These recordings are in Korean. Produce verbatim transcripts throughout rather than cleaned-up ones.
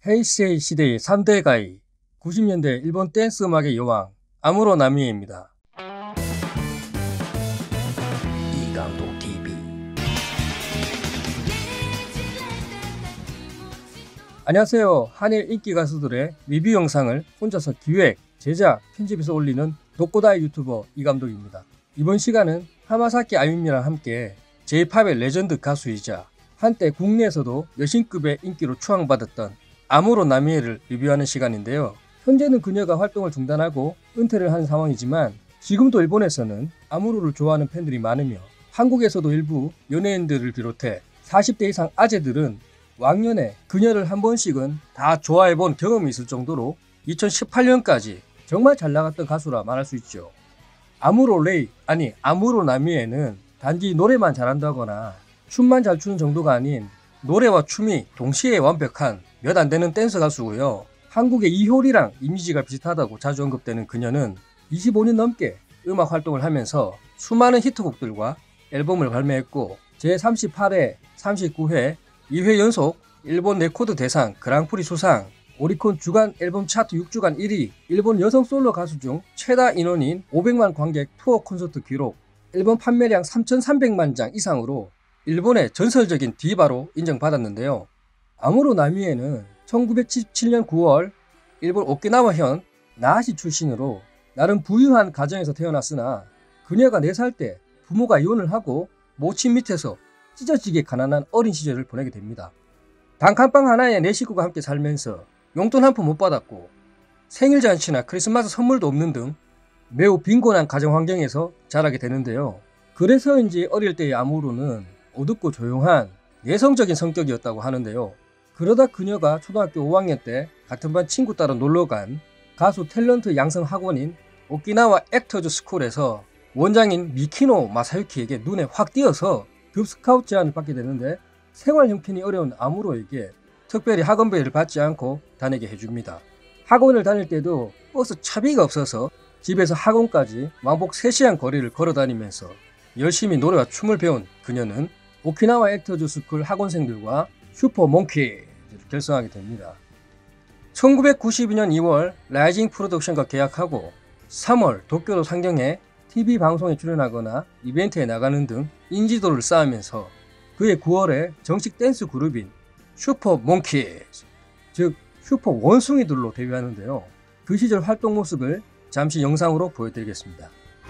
헤이세이 시대의 삼 대 가이, 구십 년대 일본 댄스 음악의 여왕 아무로 나미에입니다. 이강도 티비. 안녕하세요. 한일 인기 가수들의 리뷰 영상을 혼자서 기획, 제작, 편집해서 올리는 독고다이 유튜버 이감독입니다. 이번 시간은 하마사키 아유미랑 함께 제이팝의 레전드 가수이자 한때 국내에서도 여신급의 인기로 추앙받았던 아무로 나미에를 리뷰하는 시간인데요. 현재는 그녀가 활동을 중단하고 은퇴를 한 상황이지만 지금도 일본에서는 아무로를 좋아하는 팬들이 많으며 한국에서도 일부 연예인들을 비롯해 사십 대 이상 아재들은 왕년에 그녀를 한 번씩은 다 좋아해본 경험이 있을 정도로 이천십팔 년까지 정말 잘 나갔던 가수라 말할 수 있죠. 아무로 레이, 아니 아무로 나미에는 단지 노래만 잘한다거나 춤만 잘 추는 정도가 아닌 노래와 춤이 동시에 완벽한 몇 안 되는 댄스 가수고요. 한국의 이효리랑 이미지가 비슷하다고 자주 언급되는 그녀는 이십오 년 넘게 음악 활동을 하면서 수많은 히트곡들과 앨범을 발매했고 제삼십팔 회, 삼십구 회, 이 회 연속 일본 레코드 대상 그랑프리 수상, 오리콘 주간 앨범 차트 육 주간 일 위, 일본 여성 솔로 가수 중 최다 인원인 오백만 관객 투어 콘서트 기록, 앨범 판매량 삼천삼백만 장 이상으로 일본의 전설적인 디바로 인정받았는데요. 아무로 나미에는 천구백칠십칠 년 구월 일본 오키나와현 나하시 출신으로 나름 부유한 가정에서 태어났으나 그녀가 네 살 때 부모가 이혼을 하고 모친 밑에서 찢어지게 가난한 어린 시절을 보내게 됩니다. 단칸방 하나에 네 식구가 함께 살면서 용돈 한 푼 못 받았고 생일 잔치나 크리스마스 선물도 없는 등 매우 빈곤한 가정 환경에서 자라게 되는데요. 그래서인지 어릴 때의 아무로는 어둡고 조용한 내성적인 성격이었다고 하는데요. 그러다 그녀가 초등학교 오 학년 때 같은 반 친구 따라 놀러간 가수 탤런트 양성 학원인 오키나와 액터즈 스쿨에서 원장인 미키노 마사유키에게 눈에 확 띄어서 급스카우트 제안을 받게 되는데 생활 형편이 어려운 아무로에게 특별히 학원비를 받지 않고 다니게 해줍니다. 학원을 다닐 때도 버스 차비가 없어서 집에서 학원까지 왕복 세 시간 거리를 걸어 다니면서 열심히 노래와 춤을 배운 그녀는 오키나와 액터즈 스쿨 학원생들과 슈퍼 몽키즈를 결성하게 됩니다. 천구백구십이 년 이월 라이징 프로덕션과 계약하고 삼월 도쿄로 상경해 티비 방송에 출연하거나 이벤트에 나가는 등 인지도를 쌓으면서 그해 구월에 정식 댄스 그룹인 슈퍼 몽키즈, 즉 슈퍼 원숭이들로 데뷔하는데요. 그 시절 활동 모습을 잠시 영상으로 보여드리겠습니다.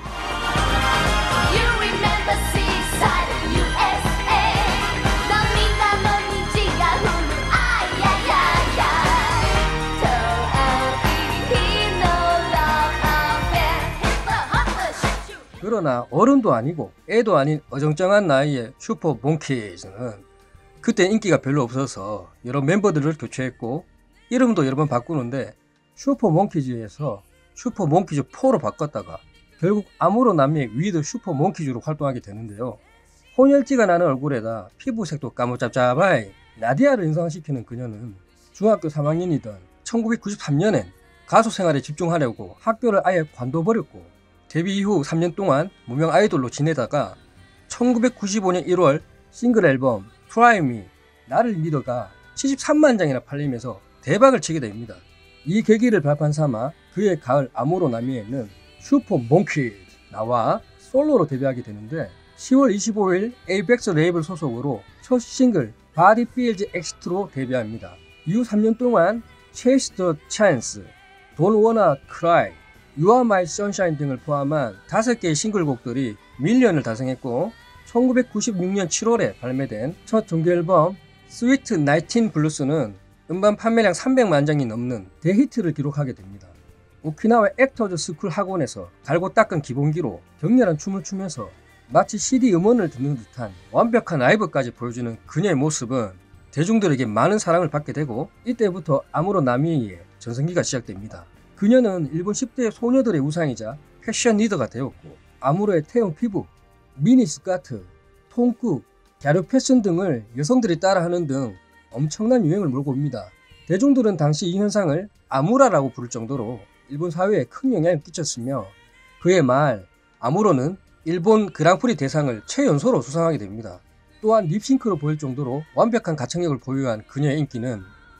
그러나 어른도 아니고 애도 아닌 어정쩡한 나이의 슈퍼 몽키즈는 그때 인기가 별로 없어서 여러 멤버들을 교체했고 이름도 여러 번 바꾸는데 슈퍼 몽키즈에서 슈퍼 몽키즈 포로 바꿨다가 결국 아무로 나미의 위드 슈퍼 몽키즈로 활동하게 되는데요. 혼혈지가 나는 얼굴에다 피부색도 까무잡잡하이 나디아를 인상시키는 그녀는 중학교 삼 학년이던 천구백구십삼 년엔 가수 생활에 집중하려고 학교를 아예 관둬버렸고 데뷔 이후 삼 년 동안 무명 아이돌로 지내다가 천구백구십오 년 일월 싱글 앨범 Try Me, 나를 믿어가 칠십삼만 장이나 팔리면서 대박을 치게 됩니다. 이 계기를 발판 삼아 그의 가을 아무로 나미에는 슈퍼 몽키즈 나와 솔로로 데뷔하게 되는데 시월 이십오일 에이벡스 레이블 소속으로 첫 싱글 Body Feels X로 데뷔합니다. 이후 삼 년 동안 Chase the Chance, Don't Wanna Cry, You Are My Sunshine 등을 포함한 다섯 개의 싱글곡들이 밀리언을 달성했고 천구백구십육 년 칠월에 발매된 첫 정규 앨범 Sweet 나인틴 Blues는 음반 판매량 삼백만 장이 넘는 대히트를 기록하게 됩니다. 오키나와 액터즈 스쿨 학원에서 갈고 닦은 기본기로 격렬한 춤을 추면서 마치 씨디 음원을 듣는 듯한 완벽한 라이브까지 보여주는 그녀의 모습은 대중들에게 많은 사랑을 받게 되고 이때부터 아무로 나미에의 전성기가 시작됩니다. 그녀는 일본 십 대 소녀들의 우상이자 패션 리더가 되었고 아무로의 태형 피부, 미니 스커트, 통굽, 갸루 패션 등을 여성들이 따라하는 등 엄청난 유행을 몰고 옵니다. 대중들은 당시 이 현상을 아무라라고 부를 정도로 일본 사회에 큰 영향을 끼쳤으며 그의 말 아무로는 일본 그랑프리 대상을 최연소로 수상하게 됩니다. 또한 립싱크로 보일 정도로 완벽한 가창력을 보유한 그녀의 인기는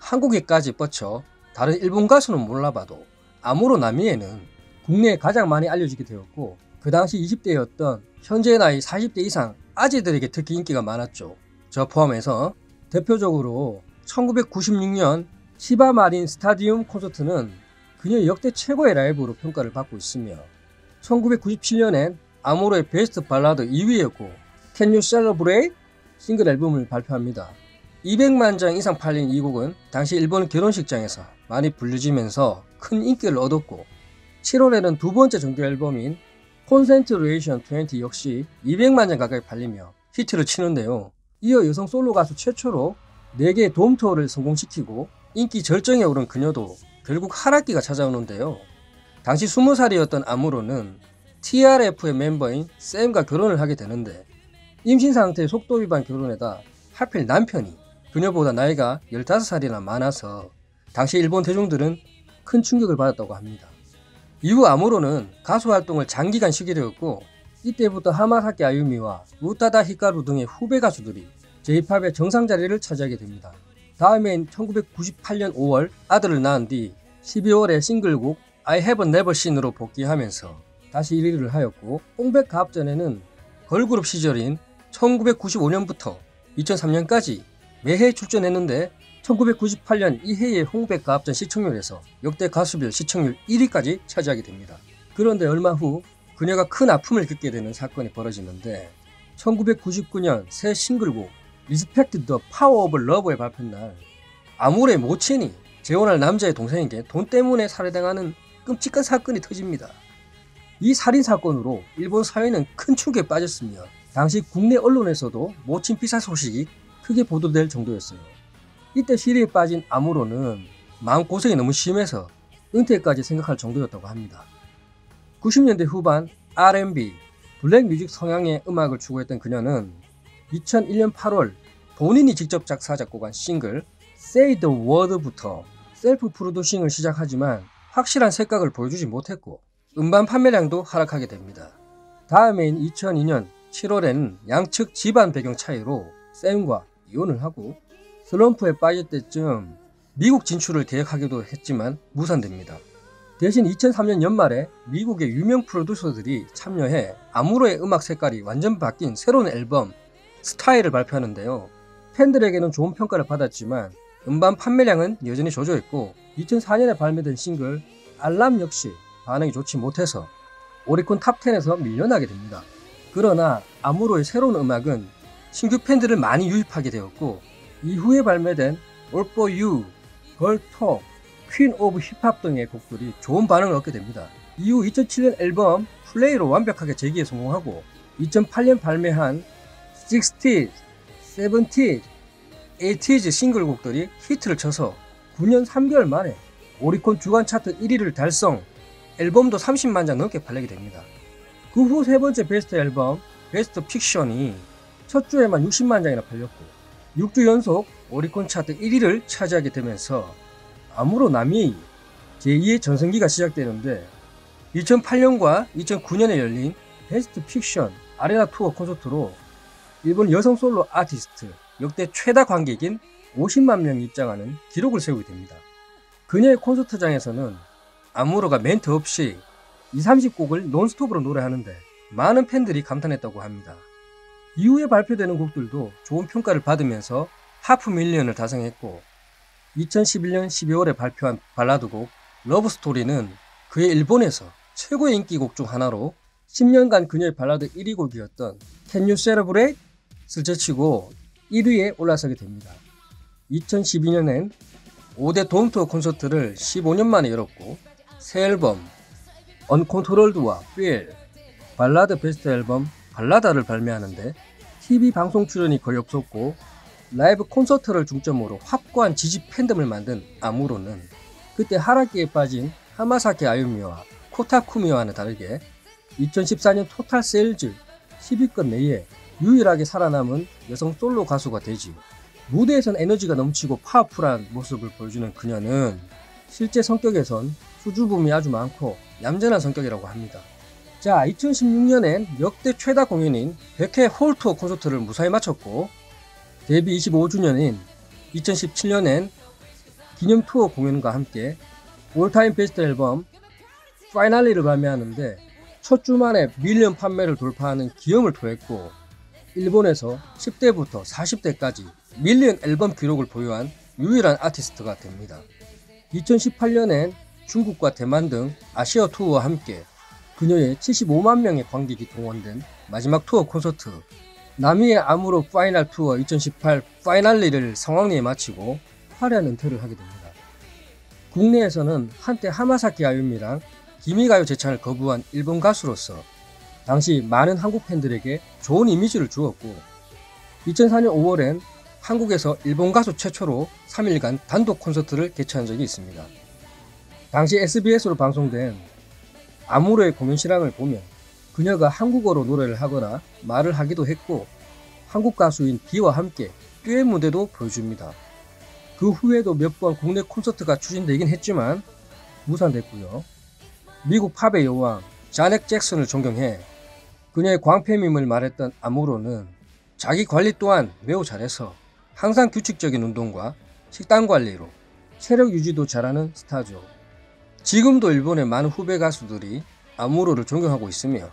한국에까지 뻗쳐 다른 일본 가수는 몰라봐도 아무로 나미에는 국내에 가장 많이 알려지게 되었고, 그 당시 이십 대였던 현재 나이 사십 대 이상 아재들에게 특히 인기가 많았죠. 저 포함해서 대표적으로 천구백구십육 년 시바 마린 스타디움 콘서트는 그녀의 역대 최고의 라이브로 평가를 받고 있으며, 천구백구십칠 년엔 아모로의 베스트 발라드 이 위였고 Can You Celebrate? 싱글 앨범을 발표합니다. 이백만 장 이상 팔린 이 곡은 당시 일본 결혼식장에서 많이 불려지면서 큰 인기를 얻었고, 칠월에는 두 번째 정규 앨범인 Concentration 이십 역시 이백만 장 가까이 팔리며 히트를 치는데요. 이어 여성 솔로 가수 최초로 네 개의 돔 투어를 성공시키고 인기 절정에 오른 그녀도 결국 하락기가 찾아오는데요. 당시 스무 살이었던 아무로는 티알에프의 멤버인 샘과 결혼을 하게 되는데, 임신 상태의 속도 위반 결혼에다 하필 남편이 그녀보다 나이가 열다섯 살이나 많아서 당시 일본 대중들은 큰 충격을 받았다고 합니다. 이후 아무로는 가수 활동을 장기간 쉬게 되었고, 이때부터 하마사키 아유미와 우타다 히카루 등의 후배 가수들이 제이팝의 정상 자리를 차지하게 됩니다. 다음해인 천구백구십팔 년 오월 아들을 낳은 뒤 십이월에 싱글곡 I Have Never Seen으로 복귀하면서 다시 일 위를 하였고, 홍백 가업 전에는 걸그룹 시절인 천구백구십오 년부터 이천삼 년까지 매해 출전했는데, 천구백구십팔 년 이해의 홍백 가업전 시청률에서 역대 가수별 시청률 일 위까지 차지하게 됩니다. 그런데 얼마 후 그녀가 큰 아픔을 겪게 되는 사건이 벌어지는데, 천구백구십구 년 새 싱글곡 Respect the Power of Love의 발표 날 아무로의 모친이 재혼할 남자의 동생에게 돈 때문에 살해당하는 끔찍한 사건이 터집니다. 이 살인사건으로 일본 사회는 큰 충격에 빠졌으며, 당시 국내 언론에서도 모친 피살 소식이 크게 보도될 정도였어요. 이때 시리에 빠진 아무로는 마음고생이 너무 심해서 은퇴까지 생각할 정도였다고 합니다. 구십 년대 후반 알 앤 비, 블랙 뮤직 성향의 음악을 추구했던 그녀는 이천일 년 팔월 본인이 직접 작사 작곡한 싱글 Say the Word부터 셀프 프로듀싱을 시작하지만 확실한 색각을 보여주지 못했고, 음반 판매량도 하락하게 됩니다. 다음해인 이천이 년 칠월에는 양측 집안 배경 차이로 샘과 이혼을 하고, 슬럼프에 빠질 때쯤 미국 진출을 계획하기도 했지만 무산됩니다. 대신 이천삼 년 연말에 미국의 유명 프로듀서들이 참여해 아무로의 음악 색깔이 완전 바뀐 새로운 앨범 스타일을 발표하는데요. 팬들에게는 좋은 평가를 받았지만 음반 판매량은 여전히 저조했고, 이천사 년에 발매된 싱글 알람 역시 반응이 좋지 못해서 오리콘 탑 텐에서 밀려나게 됩니다. 그러나 아무로의 새로운 음악은 신규 팬들을 많이 유입하게 되었고, 이후에 발매된 All For You, Girl Talk, Queen of 힙합 등의 곡들이 좋은 반응을 얻게 됩니다. 이후 이천칠 년 앨범 플레이로 완벽하게 재기에 성공하고, 이천팔 년 발매한 식스티즈, 세븐티즈, 에이티즈 싱글곡들이 히트를 쳐서 구 년 삼 개월 만에 오리콘 주간 차트 일 위를 달성, 앨범도 삼십만 장 넘게 팔리게 됩니다. 그 후 세 번째 베스트 앨범 베스트 픽션이 첫 주에만 육십만 장이나 팔렸고, 육 주 연속 오리콘 차트 일 위를 차지하게 되면서 아무로 나미의 제이의 전성기가 시작되는데, 이천팔 년과 이천구 년에 열린 베스트 픽션 아레나 투어 콘서트로 일본 여성 솔로 아티스트 역대 최다 관객인 오십만 명이 입장하는 기록을 세우게 됩니다. 그녀의 콘서트장에서는 아무로가 멘트 없이 이십, 삼십 곡을 논스톱으로 노래하는데 많은 팬들이 감탄했다고 합니다. 이후에 발표되는 곡들도 좋은 평가를 받으면서 하프 밀리언을 달성했고, 이천십일 년 십이월에 발표한 발라드곡 러브 스토리는 그의 일본에서 최고의 인기곡 중 하나로 십 년간 그녀의 발라드 일 위 곡이었던 Can You Celebrate? 를 제치고 일 위에 올라서게 됩니다. 이천십이 년엔 오 대 돔투어 콘서트를 십오 년 만에 열었고, 새 앨범 Uncontrolled와 Feel, 발라드 베스트 앨범 발라다를 발매하는데 티비 방송 출연이 거의 없었고, 라이브 콘서트를 중점으로 확고한 지지 팬덤을 만든 아무로는 그때 하락기에 빠진 하마사키 아유미와 코타쿠미와는 다르게 이천십사 년 토탈 세일즈 십 위권 내에 유일하게 살아남은 여성 솔로 가수가 되지, 무대에선 에너지가 넘치고 파워풀한 모습을 보여주는 그녀는 실제 성격에선 수줍음이 아주 많고 얌전한 성격이라고 합니다. 자, 이천십육 년엔 역대 최다 공연인 백 회 홀투어 콘서트를 무사히 마쳤고, 데뷔 이십오 주년인 이천십칠 년엔 기념 투어 공연과 함께 올타임 베스트 앨범 파이널리를 발매하는데 첫 주 만에 밀리언 판매를 돌파하는 기염을 토했고, 일본에서 십 대부터 사십 대까지 밀리언 앨범 기록을 보유한 유일한 아티스트가 됩니다. 이천십팔 년엔 중국과 대만 등 아시아 투어와 함께 그녀의 칠십오만 명의 관객이 동원된 마지막 투어 콘서트 나미의 아무로 파이널 투어 이천십팔 파이널리를 성황리에 마치고 화려한 은퇴를 하게 됩니다. 국내에서는 한때 하마사키 아유미랑 기미가요 재찬을 거부한 일본 가수로서 당시 많은 한국 팬들에게 좋은 이미지를 주었고, 이천사 년 오월엔 한국에서 일본 가수 최초로 삼 일간 단독 콘서트를 개최한 적이 있습니다. 당시 에스비에스로 방송된 아무로의 공연 실황을 보면 그녀가 한국어로 노래를 하거나 말을 하기도 했고, 한국 가수인 비와 함께 듀엣 무대도 보여줍니다. 그 후에도 몇 번 국내 콘서트가 추진되긴 했지만 무산됐고요. 미국 팝의 여왕 자넷 잭슨을 존경해 그녀의 광팬임을 말했던 아무로는 자기 관리 또한 매우 잘해서 항상 규칙적인 운동과 식단 관리로 체력 유지도 잘하는 스타죠. 지금도 일본의 많은 후배 가수들이 아무로를 존경하고 있으며,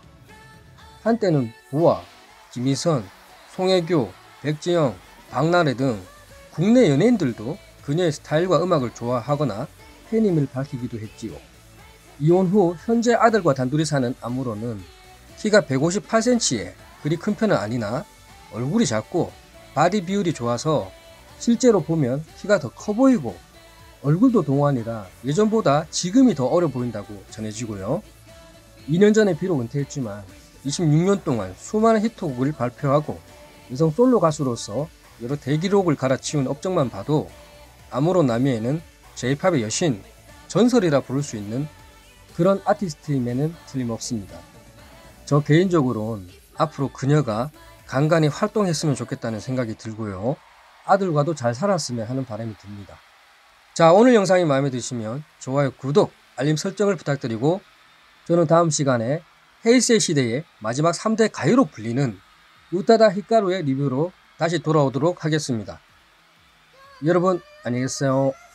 한때는 보아, 김희선, 송혜교, 백지영, 박나래 등 국내 연예인들도 그녀의 스타일과 음악을 좋아하거나 팬임을 밝히기도 했지요. 이혼 후 현재 아들과 단둘이 사는 아무로는 키가 백오십팔 센티미터에 그리 큰 편은 아니나 얼굴이 작고 바디 비율이 좋아서 실제로 보면 키가 더 커 보이고 얼굴도 동안이라 예전보다 지금이 더 어려 보인다고 전해지고요. 이 년 전에 비록 은퇴했지만 이십육 년 동안 수많은 히트곡을 발표하고 여성 솔로 가수로서 여러 대기록을 갈아치운 업적만 봐도 아무로 나미에는 제이팝의 여신, 전설이라 부를 수 있는 그런 아티스트임에는 틀림없습니다. 저 개인적으로는 앞으로 그녀가 간간히 활동했으면 좋겠다는 생각이 들고요. 아들과도 잘 살았으면 하는 바람이 듭니다. 자, 오늘 영상이 마음에 드시면 좋아요, 구독, 알림 설정을 부탁드리고, 저는 다음 시간에 헤이세이 시대의 마지막 삼 대 가요로 불리는 우타다 히카루의 리뷰로 다시 돌아오도록 하겠습니다. 여러분 안녕히 계세요.